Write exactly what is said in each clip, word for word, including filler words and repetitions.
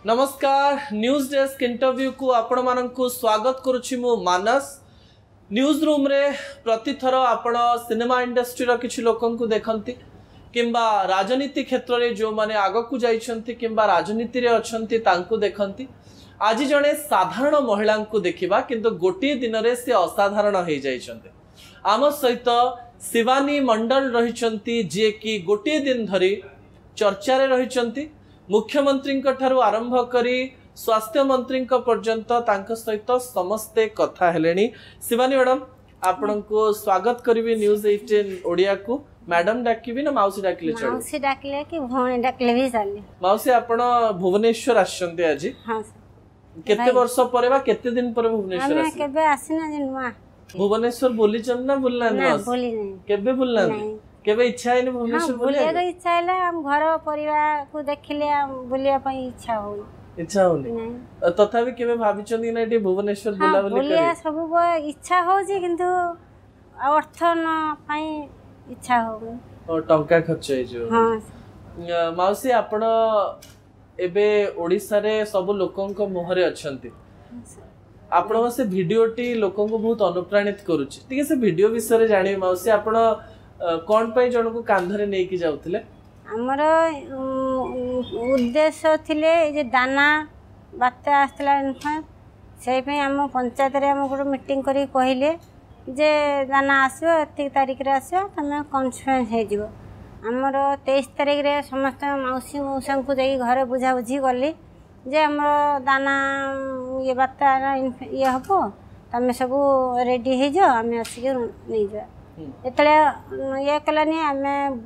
नमस्कार news desk interview को आपण मानकु स्वागत करुछि मु मानस। न्यूज रूम रे प्रतिथर आपण सिनेमा इंडस्ट्री रो किछि लोकन को देखंती किंबा राजनीति क्षेत्र रे जो माने आगो को जाइछंती किंबा राजनीति रे अछंती तांको देखंती। आज जणे साधारण महिला को देखिबा किंतु गोटे दिन रे से असाधारण हो जाइछंती। आम सहित शिवानी मंडल रहिछंती जे कि गोटे दिन धरी चर्चा रे रहिछंती। मुख्यमंत्री ठारू आरंभ करी स्वास्थ्य मंत्री पर्यंत तांको सहित समस्ते कथा हेलेनी। शिवानी मैडम आपण को स्वागत करी न्यूज अठारह ओडिया को। मैडम डाकिबी ना माउसी डाकिले चलो? माउसी डाकिले कि भौणी डाकिले भी चले। माउसी आपण भुवनेश्वर आछंती आज? हां सर। केते वर्ष परे बा केते दिन परे भुवनेश्वर आसी? हम केबे आसीना जिनुआ भुवनेश्वर बोली चन ना बोलना ना बोली नहीं केबे बोलना नहीं केबे इच्छा है भुवनेश्वर बोले बोले इच्छा है हम घर परिवार को देखले बुलिया पई इच्छा हो इच्छा होनी तथापि केबे भाबिचंदी ना एटी भुवनेश्वर बुला बुली करे बोलिया सब इच्छा हो जे किंतु अर्थ न पई इच्छा हो और टंका खर्च है जो। हां माउसी आपण एबे ओडिसा रे सब लोकन को मोहरे अछंती आपण से वीडियोटी लोकन को बहुत अनुप्राणित करूची। ठीक है से वीडियो विषय रे जानि माउसी आपण कौन पाई जन को कांधरे नहीं की जाउथिले? हमर उद्देश्य थिले जे दाना बात्या आस्तला से पे हम पंचायत रे हम को मीटिंग करी कहिले जे दाना आसो एतिक तारीख रे आसो तमे कॉन्फ्रेंस हे जिवो। हमर तेईस तारीख रे समस्त मौसी मौसा को जाई घर बुझा बुझी गली जे हमर दाना ये बात्या ये हबो तमे सब रेडी हे जो हम आसी के नहीं जा एतले ये कलानी हमें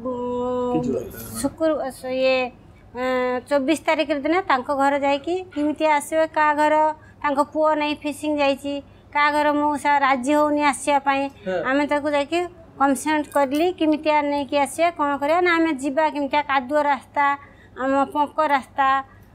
शुक्र ये चौबीस तारीख दिन तांको घर जाइकी किमिति आसो का घर तांको पुओ नहीं फिशिंग जाइची का घर मौसा राज्य होनी आसिया पई आमे ताको जाइकी कंसेंट करली किमिति नहीं कि आसे कोन करे ना हमें जीवा किमिति कादुआ रास्ता हम पंक रास्ता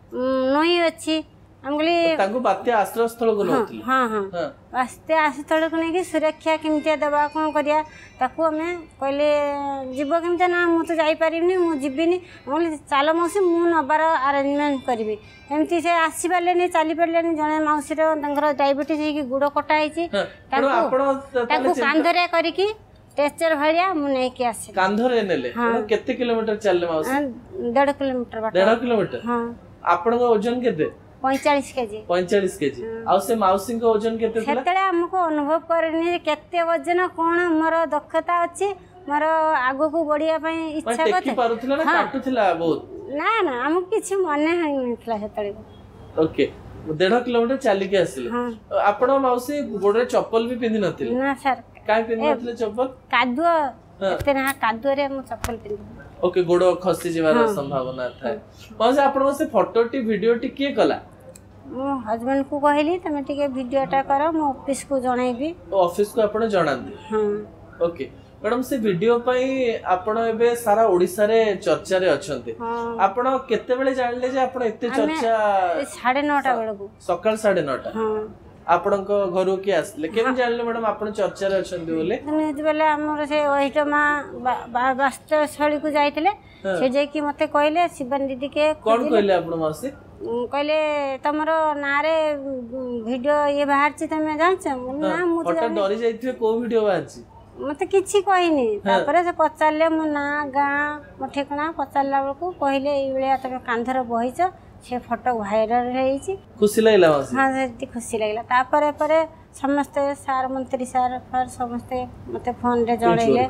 नई अछि हम गली तांको बात्या आश्रय स्थल को नथि। हां हां बात्या आश्रय स्थल को नहीं कि सुरक्षा किमिति देबा कोन करिया ताको हमें कहले जीव किमिति ना मु तो जाई परिबनी मु जिबिनी बोली चालो मौसी मु नबार अरेंजमेंट करबी एमती से आसी परले नहीं चली परले नहीं जने मौसी रो तंगर डायबिटीज हे कि गुडो कटा हिची ताको ताको कांधरे करी कि टेचर भलिया मु नहीं कि आसी कांधरे नेले केते किलोमीटर चलले मौसी? डेढ़ किलोमीटर बाट। डेढ़ किलोमीटर? हां। आपन को वजन केते? पैंतालीस केजी। पैंतालीस केजी आ से माउसी को वजन केते थिला? सेतले हमको अनुभव करनी केते वजन कोन मोर दक्षता अछि मोर आगो को बढ़िया पई इच्छा करते टेकी पारुथिला ना काटुथिला बहुत? ना ना हम किछि मने हइनथला सेतले। ओके डेढ़ किलोमीटर चली के आसिले आपण माउसी गोडरे चप्पल भी पिंदी नथिले? ना सर काय पिंदी नथिले चप्पल? कादुआ एते ना कादुआ रे हम चप्पल पिंदी। ओके गोडो खसी जिवार संभावना थाए माउसी आपण से फोटोटी वीडियोटी के कला? मो हस्बैंड को कहली तमे टिके वीडियोटा करो मो ऑफिस को जणाइबी। ऑफिस को आपण जणांदी? हां। ओके मैडम से वीडियो पई आपण एबे सारा ओडिसा रे चर्चा रे अछंती आपण केते बेले जानले जे आपण एते चर्चा? साढ़े नौ टा बेले को सकाळ साढ़े नौ टा। हां आपण को घरो के आसले केन जानले मैडम आपण चर्चा रे अछंती बोले? तने बेले हमर से ओहिटमा वास्तव स्थली को जाइतले से जे कि मते कहले शिवन दीदी के कोन कहले आपण मासी? कहले तमरो नारे वीडियो ये बाहर छी तमे जानछ ना मु तो डरी जाइथिए को वीडियो बाहर छी मते किछि कहिनी तापरे से पचारले मु ना गां मो ठेकना पचारला बेलको कहले ए बेले तमे कांधर बहिछ से फोटो वायरल रही। खुशी लगला? हाँ से खुशी लगला तापरे परे समस्त सार मंत्री सार फर समस्त मते फोन रे जणैले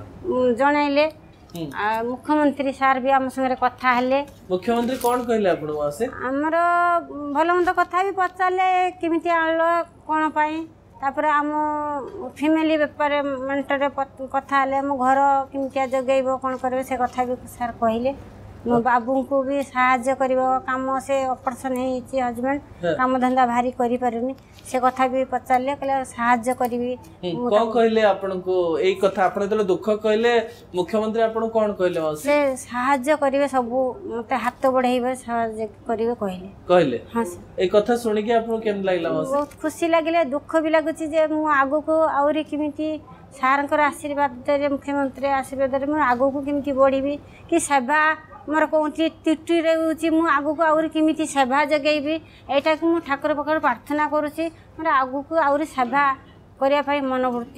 जणैले आ मुख्यमंत्री सार भी हम संगे कथा हले। मुख्यमंत्री कोन कहले आपण वासे? हमरो भलो मंद कथा भी पचारले किमिति आलो कोन पई तापरे हम फैमिली व्यापार मेंटर कथा हले मो घर किमिति जगैबो कोन करबे से कथा भी सार कहले। मो बाबू को भी सहाय्य करिवो काम से ऑपरेशन हेछि हस्बैंड काम धंधा भारी करि परनी से कथा भी पचारले कहले सहाय्य करबी। को कहले आपण को एई कथा आपण तले दुख कहले मुख्यमंत्री आपण कोन कहले? से सहाय्य करिवे सब मते हाथ बढ़ाइबे सहाय्य करिवे कहले। कहले? हां ए कथा सुनि के आपण केन लागला? बहुत खुशी लागले दुख भी लागुची जे मु आगो को औरी किमिति सारंकर आशीर्वाद रे मुख्यमंत्री आशीर्वाद रे मु आगो को किमिति बढ़ीबी कि सेवा मोर कौन त्रुटि रोचे मुझे आगू आहरी केमी सेवा जगेबी यहाँ को मुझे ठाकुर पाखे प्रार्थना करुँची मोर आगू को आहरी सेवा करने मनोवृत्ति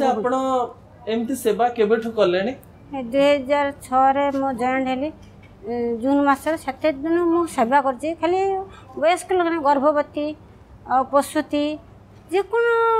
एमती सेवा केबेठु कलेनी दुई हजार छे मो जॉइंट हेली जून मस से दिन मुझे सेवा कर खाली वयस्क लोक गर्भवती पशुती जेको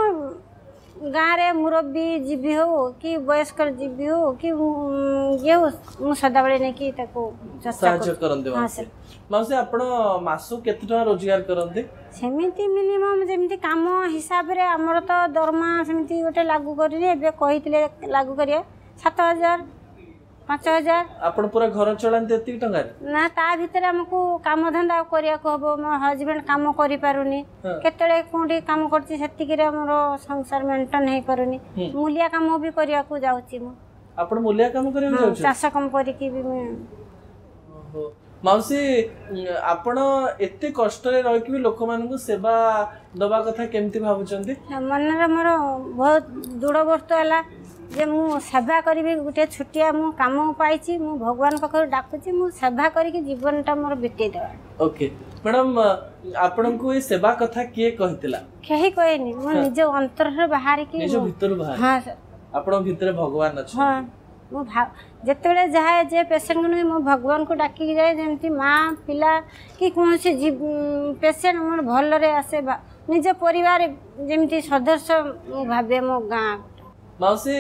गाँव रे मुरब्बी जीवी हो कि वयस्क जीवी हो कि ये हो सदा बेले नहीं कि साहाय्य करंदे मासे आपण मासु केते टका रोजगार करंदे सेमिति मिनिमम जेमिति काम हिसाब रे हमर तो दरमा सेमिति गोटे लागू करी एबे कहितले लागू करिया सात हजार पाँच हजार आपण पूरा घर चलांते एति टका ना ता भीतर हमको काम धंदा करिया को हबो मो हस्बैंड काम करि पारुनी केतले कोंडी काम करछि सेति के हमरो संसार मेंटेन हे पारुनी मूलिया काम भी करिया को जाउछि मो आपण मूलिया काम करिया जाउछि चाष काम करि कि भी मैं ओहो माउसी आपण एते कष्ट रे रह कि लोक मान को सेवा दबा कथा केमती भाबुचंदी मन रे मोर बहुत दृढ़ वर्ष हला जे मु सेवा करी गोटे छुटिया मु काम पाइछि मु भगवान पाखर डाकुछि मु सेवा करी के जीवनटा मोर बिते देबा ओके मैडम आपण को ये सेवा कथा किए कहितला केही कहनी मो निज अंतर रे बाहर की निज भीतर बाहर हां सर आपण भीतर भगवान अछि हां मो जेतेबेले जाए जे पेशेंट को मो भगवान को डाकी जाए जेमती माँ पिला कि कौन से पेशेंट मोर भल रे आसे निज परिवार जेमती सदस्य मु भाबे मो गाँ माउसी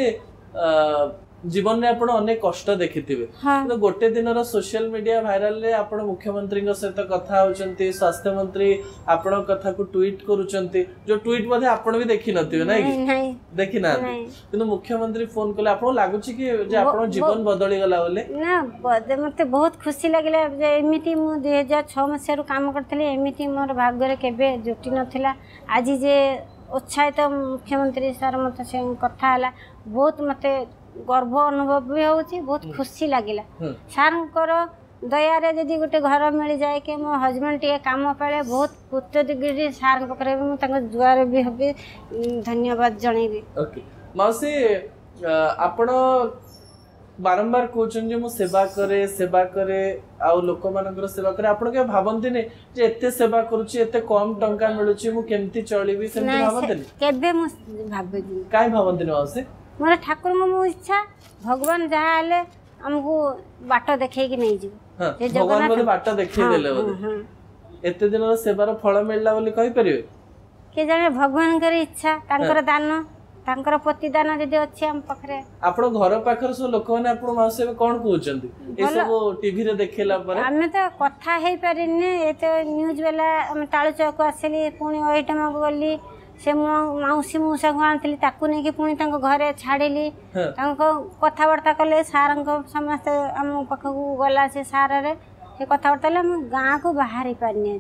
जीवन में आपण अनेक कष्ट देखिथिबे तो गोटे दिन रो सोशल मीडिया वायरल रे आपण मुख्यमंत्री के सहित कथा होचंती स्वास्थ्य मंत्री आपण कथा को ट्वीट करूचंती जो ट्वीट मध्ये आपण भी देखि नथिबे नै कि नहीं देखि ना किंतु मुख्यमंत्री फोन कले आपण लागुची कि जे आपण जीवन बदली गला बोले ना मते बहुत खुशी लागले जे एमिति मु दो हज़ार छह मसिया रो काम करथले एमिति मोर भाग्य रे केबे जुटी नथिला आज जे उत्साहित मुख्यमंत्री सर मत से कथा हला बहुत मते गर्व अनुभव भी होची बहुत खुशी लागिला सार दया रे जदी गोटे घर मिल जाए कि मो हस्बैंड टे काम पाले बहुत कृतज्ञ सार पाखे भी मुझे जुआर भी हबी धन्यवाद जणेबी ओके माउसी आपण बारंबार कहउछन जे मो सेवा करे सेवा करे आ लोक मानकर सेवा करे आपण के भाबंती ने जे एते सेवा करूची एते कम टंका मिलुची मु केमती चलीबी सेमती भाबंती केबे मु भाबेजी काई भाबंती ने माउसी मोर ठाकुर मो इच्छा भगवान जहा हेले हमको बाट देखै कि नहीं जीव जे भगवान बोले बाट देखै देले बोले एते दिन रो सेवार फल मिलला बोली कहि परिबे के जाने भगवान कर इच्छा तांकर दान तांकर प्रतिदान जदी अछि हम पखरे आपण घर पाखर सो लोक माने आपण माउसे कोन कहउचंदी ए सब टीवी रे देखेला परे हमें तो कथा हे परिने ए तो न्यूज वाला हम ताळु चौक आसली पुनी ओइटमा गली से मौसी मौसा आनी ताकू नहीं कि पुणी घरे छाड़िली कथबार्ता कले सार समस्त आम पाखक गला से सार रे से कथबार्ता गाँ को बाहर पारनी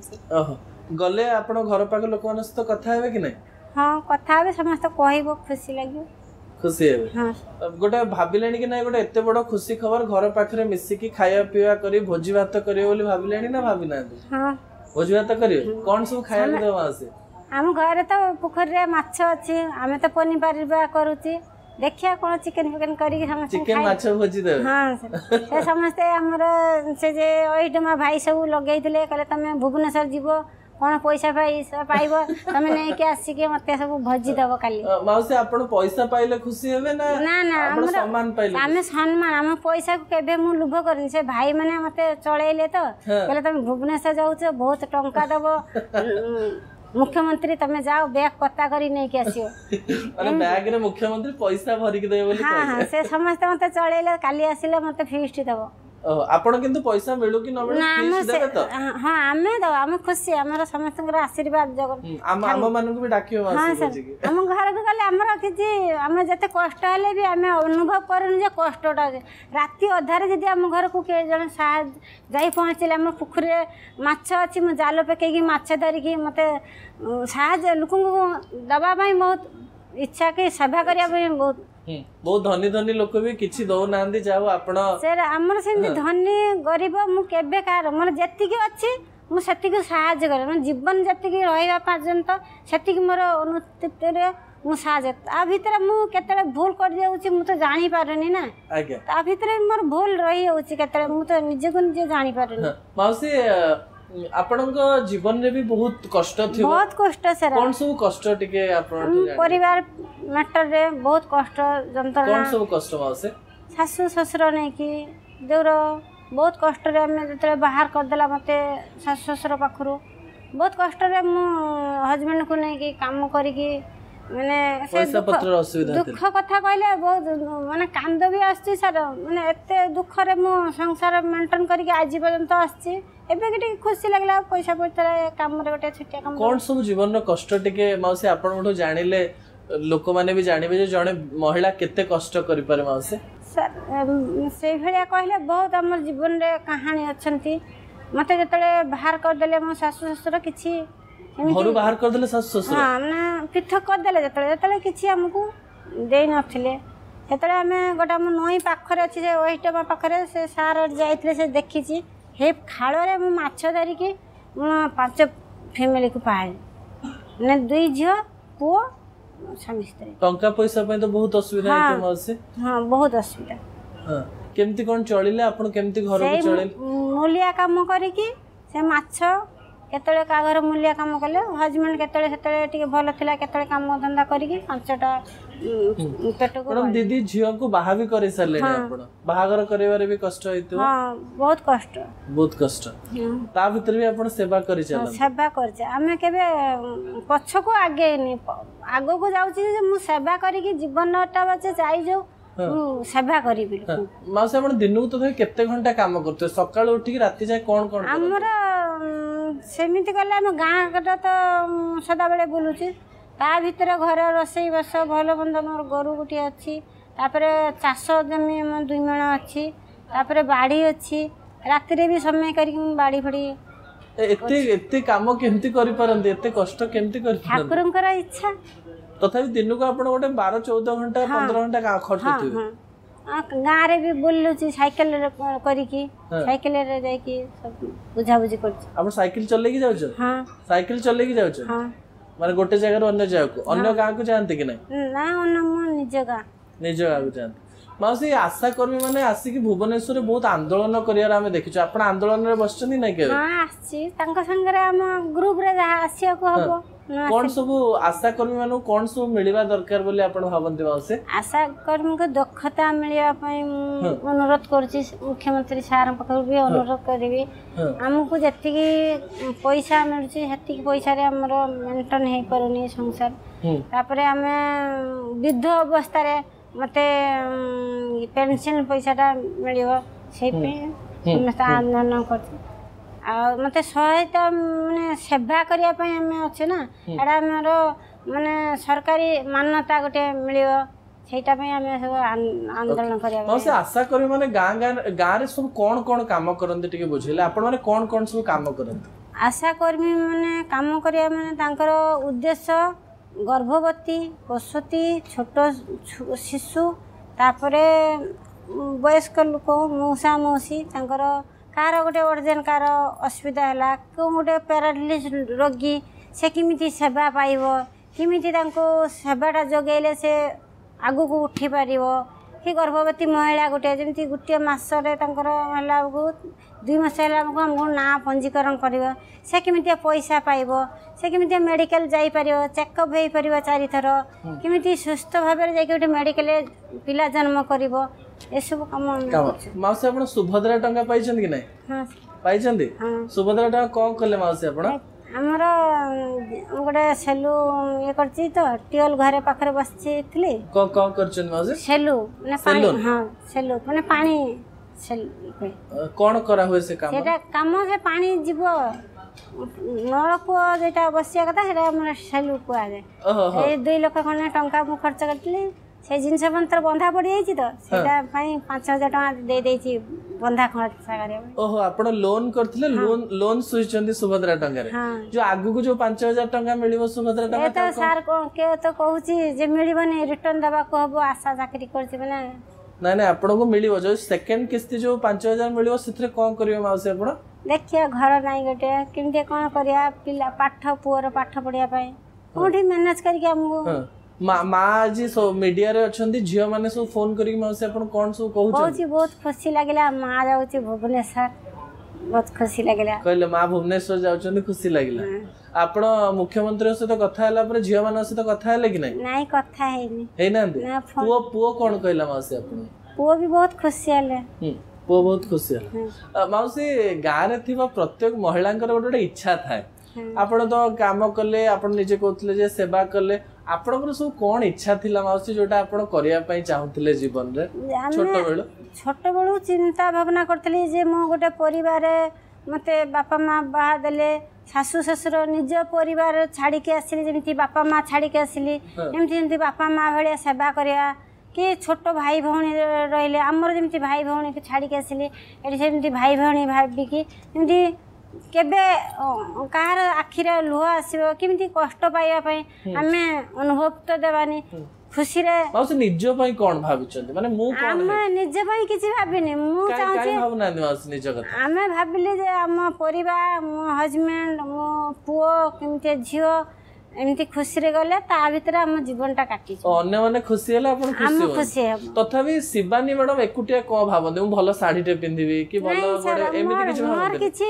गले आप घर पाख लोक सहित कथा हे कि नहीं हाँ कथा हे समस्त कह खुशी लगे खुशी हे गोटे भाविले कि ना गोटे एत बड़ खुशी खबर घर पाखे मिसिकी खाया पीवा कर भोजी भात करेंगे भाविले ना भावी ना हाँ भोजी भात करेंगे कौन सब खाया देवा से आम घर तो पोखरी माछ अच्छी आम तो पनीपरिया करुची देखिया कौन चिकेन फिकेन कर चिकेन माछ भोजी दे हाँ से समस्ते हमर से जे ओइटमा भाई सब लगे कहले तुम भुवनेश्वर जीव कौन पैसा पाई पाइब तुम नहीं के आसिक मत सब भोजी दब काली माउसी आपण पैसा पाइले खुशी हेबे ना ना ना आपण सम्मान पाइले आमे सम्मान आम पैसा को केबे मु लुभ करनी से भाई माने मते चळेले तो कहले तुम भुवनेश्वर जाउछ बहुत टंका दब मुख्यमंत्री तमे जाओ बैग पत्ता करी नहीं के आसियो अरे बैग रे मुख्यमंत्री पैसा भरी के देबे बोली हां हां से समस्त मते चळेले काली आसिले मते फीस्ट दबो आपण किंतु पैसा मिलु कि न मिलु फीस्ट देबे तो हां आमे दो आमे खुशी हमर समस्त आशीर्वाद जगन हम हम मानन को भी डाकियो मासी जी हम घर को गले हमर किछि हम जते कष्ट हले भी हमें अनुभव करन जे कष्टटा राती अधारे जदी हम घर को के जण साह जाई पहुंचले हम पुखरे माछ अछि म जाल पके कि माछ धरि कि मते साह लोक को दबा भाई बहुत इच्छा के सेवा करिया बहुत बहुत धनी धनी लोक भी किछि दो नांदी जाओ आपण सर हमर से धनी गरीब मु केबे कार मोर जति के अछि मु सति के सहायता करे मन जीवन जति के रहइबा पर्यंत सति के मोर अनुचित रे मु साजे ता भीतर मु केतले भूल कर जाउची मु तो जानि पारनी ना आज्ञा ता भीतर मोर भूल रही होची केतले मु तो निजे को निजे जानि पारनी माउसी आपनक जीवन रे भी बहुत कष्ट थियो बहुत कष्ट सर कोन सब कष्ट टिके आपन परिवार मैटर रे बहुत कष्ट जंत्रणा कोन सब कष्ट माउसी सासु ससुर नै कि देउर बहुत कष्ट रे हम जतरे बाहर कर देला मते सासु ससुर पाखरु बहुत कष्ट रे मु हस्बैंड को नै कि काम करी कि माने से दुख कथा कहले बहुत माने कांद भी आछी सर माने एते दुख रे मु संसार मेंटेन करी कि आज पर्यंत आछी एबे कि खुशी लागला पैसा पत्र काम रे गोटे छुटिया काम कोन सब जीवन रो कष्ट टिके माउसी आपन ओठो जानिले लोक माने भी जानिबे जे जने महिला केते कष्ट करि पारे माउसी सर से भलिया कहले बहुत हमर जीवन रे कहानी अछंती मते जतले बाहर कर देले मो सासु ससुर किछि घरु बाहर कर देले सासु ससुर हां माने पृथक कर देले जतले जतले किछि हमकु देई नथिले जतले हमें गोटा मो नई पाखरे अछि जे ओहिटमा पाखरे से सार जाइतले से देखिछि हे खालो रे मो माछ धरि के पांच फैमिली को पाए ने दुई झियो पो स्वामी स्त्री टंका पैसा पे तो बहुत असुविधा है तो मासे हां बहुत असुविधा हां केमती कोन चलिले आपण केमती घर को चलिले मूलिया काम करी कि से माछ केतले का घर मूलिया काम कले हस्बैंड केतले सेतले टिके भलो थिला केतले काम धंधा करी कि पांचटा पेट को मैडम दीदी झियो को बाहा भी करे सरले आपण बाहागर करेबारे भी कष्ट होइतो हां बहुत कष्ट बहुत कष्ट ता भीतर भी आपण सेवा करि चला सेवा करजे हमें केबे पछ को आगे नि आगो को जाउची जे मु सेवा करी कि जीवनटा बचे जाई जो सेवा करी बिल्कुल मासे आपण दिनु तो केते घंटा काम करते सकाळ उठी राती जाय कोन कोन हमरा सेमिति कले हम गां कटा तो सदा बेले बुलुची ता भीतर घर रोसई बस भल बंद मोर गरु गुटी अछि तापरे चाष जमी म दुई मण अछि तापरे बाड़ी अछि राति रे भी समय करी बाड़ी फड़ी एते एते काम केमती करि परंती एते कष्ट केमती करि ठाकुरंकर इच्छा तथापि दिन को आपण गोटे बारह चौदह घंटा पंद्रह घंटा खर्च होते गाँ रे भी बुलुची साइकिल रे करी की साइकिल रे जाई की सब बुझा बुझी करछ आपण साइकिल चले की जाउ छ हां साइकिल चले की जाउ छ हां माने गोटे जगह रो अन्य जगह को अन्य गाँ को जानते कि नहीं ना अन्य मो निज गाँ निज गाँ को जानते मासी आशा कर्मी माने आसी की भुवनेश्वर रे बहुत आंदोलन करियार हमें देखिछ आपण आंदोलन रे बसचनी नै के हां आसी तांका संग रे हम ग्रुप रे आसिया को हबो कौन सब आशा कर्मी मानु कौन सब मिलवा दरकार बोले आपण भाबंती मासे आशा कर्मी को दक्षता मिलिया पई अनुरोध करछि मुख्यमंत्री सार पखर भी अनुरोध करबी हमकु जति की पैसा मिलछि हति की पैसा रे हमरो मेंटेन हे परनी संसार तापरे हमें वृद्ध अवस्था रे मते पेंशन पैसाटा मिलियो से पे समस्त आंदोलन करछि आ मते सहायता माने सेवा करिया पई हमें अछि ना एडा हमरो माने सरकारी मान्यता गोटे मिलियो सेटा पई हमें सब आंदोलन करिया बस आशा करी माने गां गां गां रे सब कोन कोन काम करंती टिके बुझिले आपण माने कोन कोन सब काम करंती आशा कर्मी माने काम करिया माने तांकर उद्देश्य गर्भवती प्रसूति छोट शिशु तापरे वयस्क लोक मौसा मौसी तांकर कार गोटे अर्जेंट कार असुविधा है को गोटे पैरालिस रोगी से किमिति सेवा पाइब किमिति तांको सेवाटा जगैले से आगु को उठी पारिबो कि गर्भवती महिला गोटे जमी गोटे मसरे है दुई मस है हमको ना पंजीकरण कर से किमिति पैसा पाइब से किमिति मेडिकल जापर चेकअप हो पार चारि थर किमिति सुस्थ भाव जाके मेडिकल पिला जन्म कर एसबू कम माउसी आपण सुभद्रा टंका पाइछन कि नै हां पाइछन सुभद्रा टंका कोन करले माउसी आपण हमर गोटे सेलु ये करछि तो टियल घरे पाखरे बसछि थली को को करछन माउसी सेलु माने पानी हां सेलु माने पानी सेलु कोन करा होय से काम सेटा काम से पानी जीवो नलकूप जेटा बसिया कथा सेटा हमर सेलु कुआ जे ए दो लाख खने टंका मु खर्च करतली से जिनस मंत्र बंधा पड़ जाई तो सेटा पई पाँच हजार टका दे देछि बंधा खर्च करे ओहो आपण लोन करथिले लोन लोन सुइचंदी सुभद्रा टंका रे जो आगु को जो पाँच हजार टका मिलिबो सुभद्रा टंका ए तो सर को के तो कहूची जे मिलिबनी रिटर्न दबा को हबो आशा चाकरी करछि बना ना ना आपण को मिलिबो जो सेकंड किस्ती जो पाँच हजार मिलिबो सिथरे कोन करियो माउसी आपण देखिया घर नाही गटे किमते कोन करिया पिला पाठ पुअर पाठ पढिया पई कोठी मैनेज करके हमको माँ आज मीडिया रे अच्छी झील मैंने सब फोन करी मौसी आपन कौन सब कहूँ बहुत खुशी लगे माँ जाऊँ भुवनेश्वर बहुत खुशी लगे कहले माँ भुवनेश्वर जाऊँ खुशी लगे आपण मुख्यमंत्री सहित कथा है झील मान सहित कथा है कि नहीं कथा है पुओ पुओ कौन कहला मौसी आपन पुओ भी बहुत खुशी है पुओ बहुत खुशी है मौसी गाँव में थी प्रत्येक महिला गोटे गोटे इच्छा थाए आपण तो काम कले आपण निजे कहते जे सेवा कले आपनकर सब कौन इच्छा थिला मौसी जोटा आपण करिया पई चाहुथिले जीवन रे छोट बेलु छोट बेलु चिंता भावना करथली जे मो गोटे परिवार मते बापा माँ बाहा देले शाशु ससुर निज परिवार छाड़ी के आसिली जेमिति बापा माँ छाड़ी के आसिली एमति जेमिति बापा माँ भलिया सेवा करिया कि छोट भाई भौणी रहिले आमर जेमिति भाई भौणी के छाड़ी के आसिली एठी जेमिति भाई भौणी भाबी कि एमति केबे कहार आखिर लुह आसो केमिति कष्ट पाइबा पई आमे अनुभव तो देवानी खुशी रे मौसी निज पई कोन भाबिचंती माने मु कोन आमे निज पई किछि भाबिनी मु चाहूची भावना मौसी निज कथा आमे भाबिले जे हम परिवार मो हस्बैंड मो पुओ केमिति झियो एमती खुशी रे गले ता भीतर हम जीवन टा काटी अन्य माने खुशी हला अपन खुशी हम खुशी हम तथापि शिवानी मैडम एकुटिया को भाबंदे मु भलो साड़ी टे पिंदिबी कि भलो बडे एमिति किछ भाबंदे मोर किछि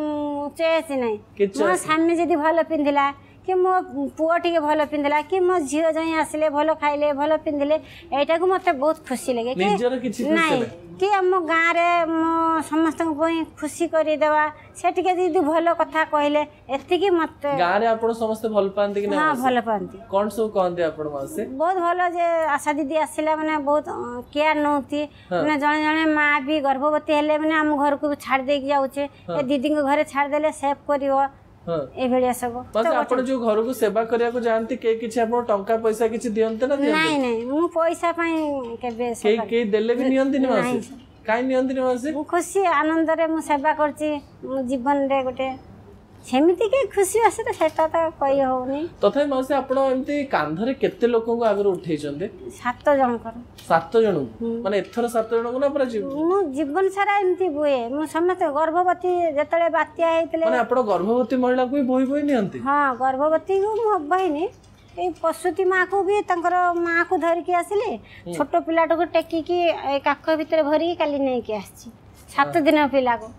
चॉइस नै मो सामने जदी भलो पिंदिला कि मो पुओ टिके भलो पिंदिला कि मो झियो जई आसिले भलो खाइले भलो पिंदिले एटा को मते बहुत खुशी लागे कि निजर किछि खुशी नै कि हम गाँ रे मो समस्त खुशी करी देवा से टिके दीदी भलो कथा कहले एति कि मते गाँ रे आपण समस्त भल पांती कि नै हां भलो पांती कोन सब कहंती आपण मासे बहुत भलो जे आशा दीदी आसिला माने बहुत केयर नौती माने जणे जणे माँ भी गर्भवती हेले माने हम घर को छाड़ दे के जाउचे ए दीदी को घरे छाड़ देले सेफ करिवो ए भेलिया सब बस आपण जो घर को सेवा करिया को जानती के किछि आपण टंका पैसा किछि दियंते ना दियंते नहीं नहीं मु पैसा पई केबे के के देले भी नियंती नि मासे काई नियंती नि मासे मु खुशी आनंद रे मु सेवा करछि मु जीवन रे गोटे सेमिति के खुशी आसे त सेता त कई होनी तथापि मासे आपण एमती कांधरे केते लोकन को आगर उठै चंदे सात जन कर सात जन माने एथर सात जन को ना पूरा जीवन मु जीवन सारा एमती बुए मु समस्त गर्भवती जतले बात्या हेतले माने आपण गर्भवती महिला को बोई बोई नियंती हां गर्भवती को मु बहिनी ए पशुती माँ को भी तंकर माँ को धर के आसिले छोट पिलाटा को टेकी की काख भीतर भरी काली नहीं के आछि सात दिन पिला को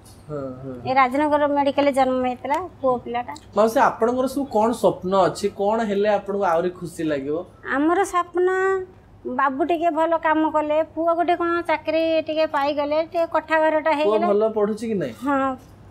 ए राजनगर मेडिकल जन्म हेतला पो पिलाटा मासे आपनकर सब कोन स्वप्न अछि कोन हेले आपन को आउरी खुशी लागिवो हमर स्वप्न बाबू टिके भलो काम कले पुओ गोटे कोन चाकरी टिके पाई गले टे कोठा घरटा हे गेले भलो पढुछि कि नै हां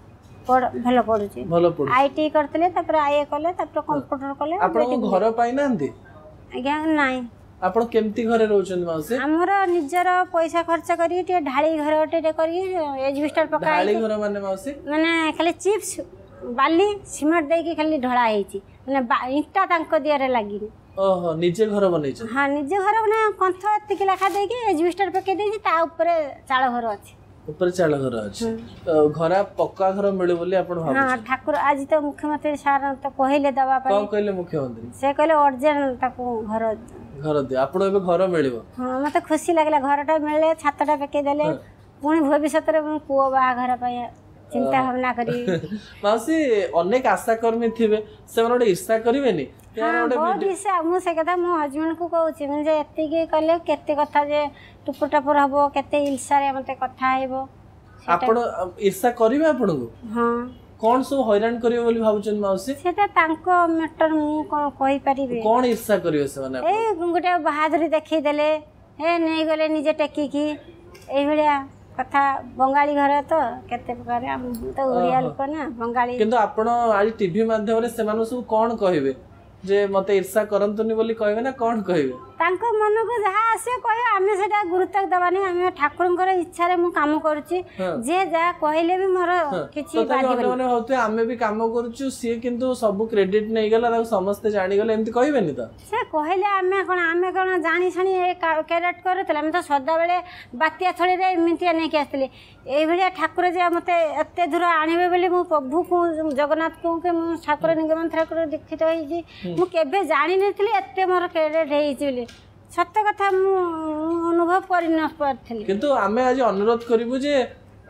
पढ भलो पढुछि भलो पढु आईटी करतले तापर आईए कले तापर कंप्यूटर कले आपन को घर पाई नांती आज्ञा नाही आपण केमती घरे रहउछन मासे हमर निजर पैसा खर्च करी टे ढाली घर टे करी एजबिस्टर पकाई ढाली घर माने मासे माने खाली चिप्स बाली सिमेंट दे के खाली ढळा हेची माने ईटा तांको दियारे लागि ओहो निजे घर बनै छ हां निजे घर माने कंथ एत के लेखा दे के एजबिस्टर पके दे ता ऊपर चाळ घर अछि ऊपर चाळ घर अछि घरा पक्का घर मिले बोली आपण भाबु हां ठाकुर आज तो मुख्यमंत्री सार तो कहले दवा पर कोन कहले मुख्यमंत्री से कहले ओरिजिनल ताको घर घर दे आपण एबे घर मिलिबो हां मते खुशी लागला घरटा मिलले छातटा पके देले पुणी भविष्य रे मु पुओ बा घर पय चिंता भावना करी मासी अनेक आशा कर्मी थिबे से मनोडे ईर्षा करिवेनी यार ओडे वीडियो ईर्षा मु से कथा मु हस्बैंड को कहउची मन जे एत्ते के कले केते कथा जे टुपुटापुर हबो केते ईर्षा रे मते कथा हेबो आपण ईर्षा करिवे आपण को हां कोन सब हैरान करिवे बोली भाबुचन मासी सेटा तांको मैटर मु कोन कहि परिबे कोन ईर्षा करिवे से माने ए गुंगुटा बहादुरी देखै देले ए नै गले निजे टेकी की ए भलिया कथा बंगाली घर तो केते प्रकार हम तो ओडिया लोक ना बंगाली किंतु आपण आज टीवी माध्यम रे से मानु सब कोन कहिवे जे मते ईर्षा करंतुनी बोली कहबे ना कोन कहबे तांको मन को जहा आसे कहे आमे सेटा गुरुत्व दबानी आमे ठाकुरंकर इच्छा रे मु काम करछि जे जा कहले भी मोर किछि बादी माने होते आमे भी काम करछु सी किंतु सब क्रेडिट नै गेला ता समस्त जानि गेले एम्ति कहबेनी त से कहले आमे कोन आमे कोन जानि छानी क्रेडिट करतले आमे तो सदा बेले बातिया थळी रे मिंतिया नै के आस्तले एई भलिया ठाकुर जे मते एते दूर आनिबे बोली मु प्रभु को जगन्नाथ को के मु ठाकुर निगमन ठाकुर दीक्षित होई जी मु केबे जानि नथिले एते मोर क्रेडिट हेई छी सत्य कथा मु अनुभव करि न परथली किंतु आमे आज अनुरोध करिवु जे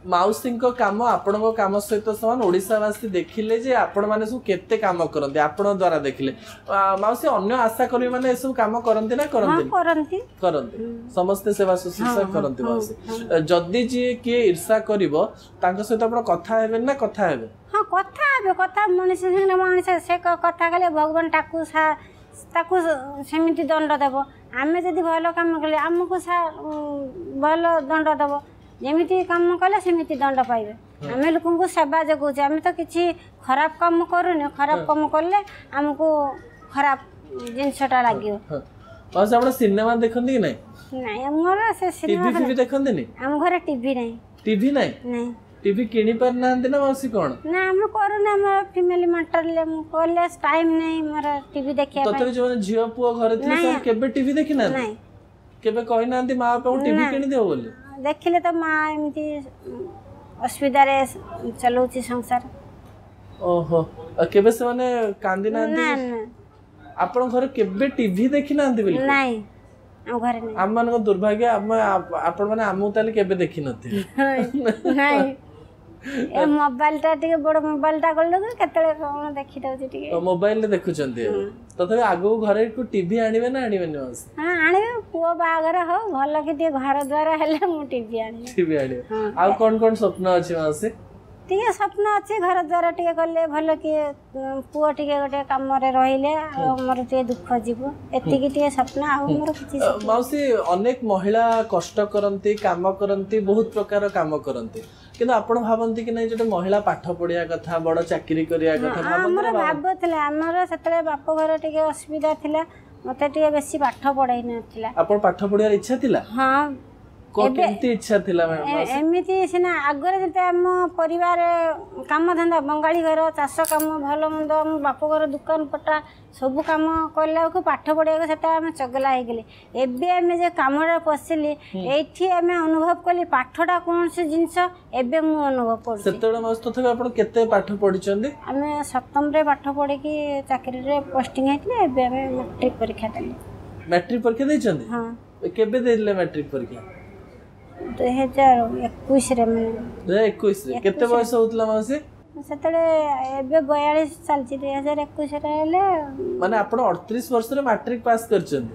माउसी काम आपण काम सहित समान ओडिशावासी देखिले जे आपण माने सब केते काम करते आपण द्वारा देखिले माउसी अन्य आशा कर्मी माने ए सब काम करते ना करते करंती करते समस्त सेवा शुश्रूषा करते माउसी जदि जी किए ईर्षा करिवो तांको सहित आपण कथा हेबे ना कथा हेबे हाँ कथा हेबे कथा मनुष्य संगे मनुष्य से कथा कले भगवान टाकू सा ताकू सेमिति दंड देव आमे जदि भल काम कले आमको सा भल दंड देव जेमिति काम कले सेमिति दंड पाइबे आमे लोकन सेवा जगौचे आमे तो किछि खराब काम करूने खराब काम करले हमको खराब जिनसटा लागियो बस आपण सिनेमा देखंदी कि नहीं नहीं हमर से सिनेमा टीवी भी देखंदी नहीं हम घरे टीवी नहीं टीवी नहीं नहीं टीवी किनी पर नांदी ना मासी कोन ना हम करूने हम फैमिली मैटर ले कोले टाइम नहीं मोर टीवी देखिया तते जो झियो पुओ घरे थी सब केबे टीवी देखि ना नहीं केबे कहि नांदी मां पे टीवी किनी देओ बोली देखिले तो मां एमती असुविधा रे चलौची संसार ओहो केबे से माने कांदी नांदी ना ना आपण घर केबे टीवी देखि नांदी बोली नहीं हम घरे नहीं हम मन को दुर्भाग्य हम आपण माने हमु ताले केबे देखि नथि नहीं ए मोबाइल टा टिके बड़ मोबाइल टा गल केतले कोन देखि दउची टिके मोबाइल ले देखु चंदी तथापि आगो घरे को टीवी आनिबे ना आनिबे न हां आनिबे पुओ बागर हो भल कि टिके घर द्वारा हेले मु टीवी आनिबे टीवी आनिबे आ कोन कोन स्वप्न अछि मासे टिके स्वप्न अछि घर द्वारा टिके गले भल कि पुओ टिके गोटे काम रे रहिले हमर टिके दुख जीवो एति कि टिके स्वप्न आ हमर किछि माउसी अनेक महिला कष्ट करंती काम करंती बहुत प्रकार काम करंती किंतु आपण भाबंती कि नै जे महिला पाठ पढिया कथा बड़ चाकरी करिया कथा हमर भाबथले हमर सेतले बाप घर टिके असुविधा थिला मते टिके बेसी पाठ पढाई नथिला आपण पाठ पढिया इच्छा थिला हां को केमती इच्छा थिला मैम एमिति सिना आगरे जते हम परिवार काम धंदा बंगाली घर चाष काम भलो मंद हम बाप घर दुकान पटा सब काम करला को पाठ पढिया सेता हम चगला हे गेले एबे हम जे कामरा पसिली एठी हम अनुभव कली पाठटा कोन से जिंस एबे मु अनुभव कर सेतोडा मास तथबे आपण केते पाठ पढि चंदी हम सप्तम रे पाठ पढि की चाकरी रे पोस्टिंग हेतले एबे हम मैट्रिक परीक्षा देली मैट्रिक परीक्षा दे चंदी हां केबे देले मैट्रिक परीक्षा दो हज़ार इक्कीस रे में दो हज़ार इक्कीस रे केते बयस होतला मासे सेतले एबे बयालीस साल छी दो हज़ार इक्कीस रे हेले माने आपण अड़तीस वर्ष रे मैट्रिक पास करछन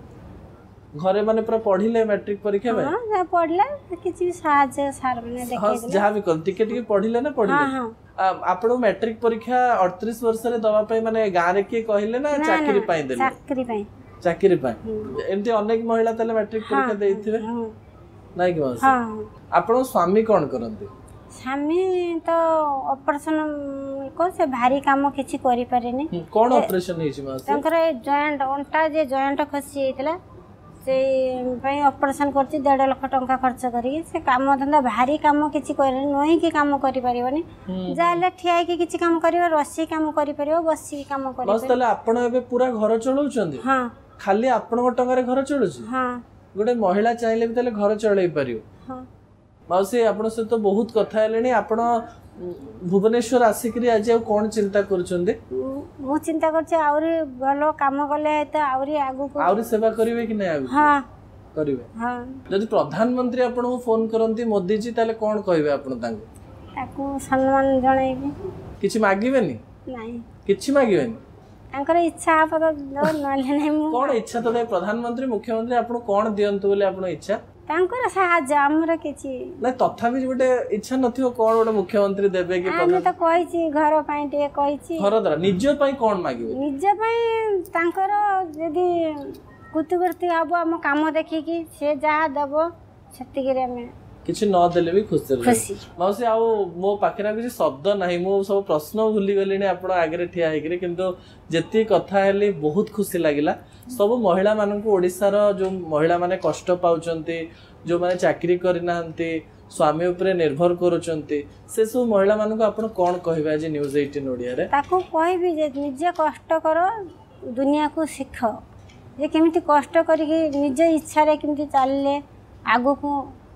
हां घरे माने पूरा पढिले मैट्रिक परीक्षा में हां जा पढला किछि सहायता सर माने देखे हां जहां भी कर टिके टिके पढिले ना पढिले हां हां आपण मैट्रिक परीक्षा अड़तीस वर्ष रे दवा पई माने गां रे के कहिले ना चाकरी पाई देले चाकरी पाई चाकरी पाई एमती अनेक महिला तले मैट्रिक परीक्षा देइथिबे नहीं कि मासी हां आपण स्वामी कोन करंती स्वामी तो ऑपरेशन को से भारी काम किछि करि पारेनी कोन ऑपरेशन हिछि मासी तंकर जॉइंट अंटा जे जॉइंट खसी हेतला से पई ऑपरेशन करछि डेढ़ लाख टंका खर्च करी से काम धंदा भारी काम किछि करे नही कि काम करि परिबनी जाले ठियाई कि किछि काम करिवो रसी काम करि परिवो बसी काम करि बस तले आपण एबे पूरा घर चलौचंदी हां खाली आपण टंका रे घर चलुछि हां गोटे महिला चाहिले भी तले घर चलै परियो हां माउसी आपण से तो बहुत कथा हेलेनी आपण भुवनेश्वर आसिकरी आज कोन चिंता करछंदे मु चिंता करछ आउरी भलो काम कले त आउरी आगु को आउरी सेवा करिवे कि नै आगु हां करिवे हां जदि प्रधानमंत्री आपण को फोन करंती मोदी जी ताले कोन कहबे आपण तांको ताको सम्मान जणाइबे किछि मागिबेनी नै किछि मागिबेनी तांकर इच्छा आप तो नले नै मु कोन इच्छा तो प्रधानमंत्री मुख्यमंत्री आपण कोन दियंतु बोले आपण इच्छा तांकर साहाय्य हमर किछि नै तथापि गोटे इच्छा नथियो कोन गोटे मुख्यमंत्री देबे कि हम तो कहिछि घर पई टे कहिछि घर द्वारा निज पई कोन मागिबे निज पई तांकर यदि कुतुवर्ती हबो हम काम देखि कि से जहा देबो सेति रे हम किछि न देले भी खुशी रहे माउसी आ मो पाखरा किछि शब्द नाही मो सब प्रश्न भूली गलेनी आपण आगे ठिया हेकरे किंतु जेती कथा हेली बहुत खुशी लागिला सब महिला मानन को ओडिसा रो जो महिला माने कष्ट पाउचंती जो माने चाकरी करि नाहंती स्वामी ऊपर निर्भर करूचंती से सब महिला मानन को आपण कोन कहबे आज न्यूज़ अठारह ओडिया रे ताको कहबी जे निजे कष्ट करो दुनिया को सिख जे केमिति कष्ट करी कि निजे इच्छा रे केमिति चालले आगो को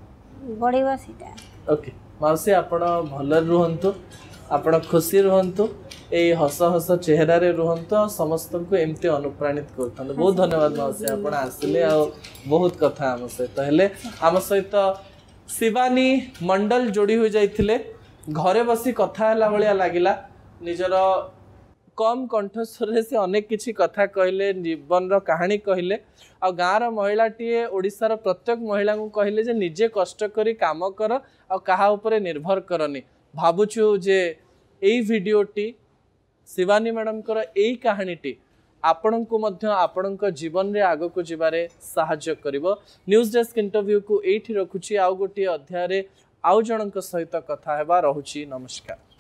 बढ़िबा सीटा ओके माउसी आपण भल रहंतु आपण खुशी रहंतु ए हस हस चेहरा रे रहंतु और समस्त को एमती अनुप्राणित करथन बहुत धन्यवाद माउसी आपण आसिले आ बहुत कथा हम सहित हेले हम सहित शिवानी मंडल जोड़ी हो जाइथिले घरे बसी कथा हला भलिया लागिला निजर कम कंठस्वर से अनेक किछि कथा कहले जीवन रो कहानी कहले आ गाँव महिलाटीए ओडिशार प्रत्येक महिला को कहले जे निजे कष्ट करी काम कर आ कहा उपरे निर्भर करनी भावुछु जे एई भिडियोटी शिवानी मैडम कर एई कहानीटी आपण को मध्य आपण जीवन रे आग को जीवारे साहाय्य करिवो। न्यूज डेस्क इंटरव्यू को एठी रखुची आउ गोटी अध्याय रे आउ जनक सहित कथा हेबा रहुची। नमस्कार।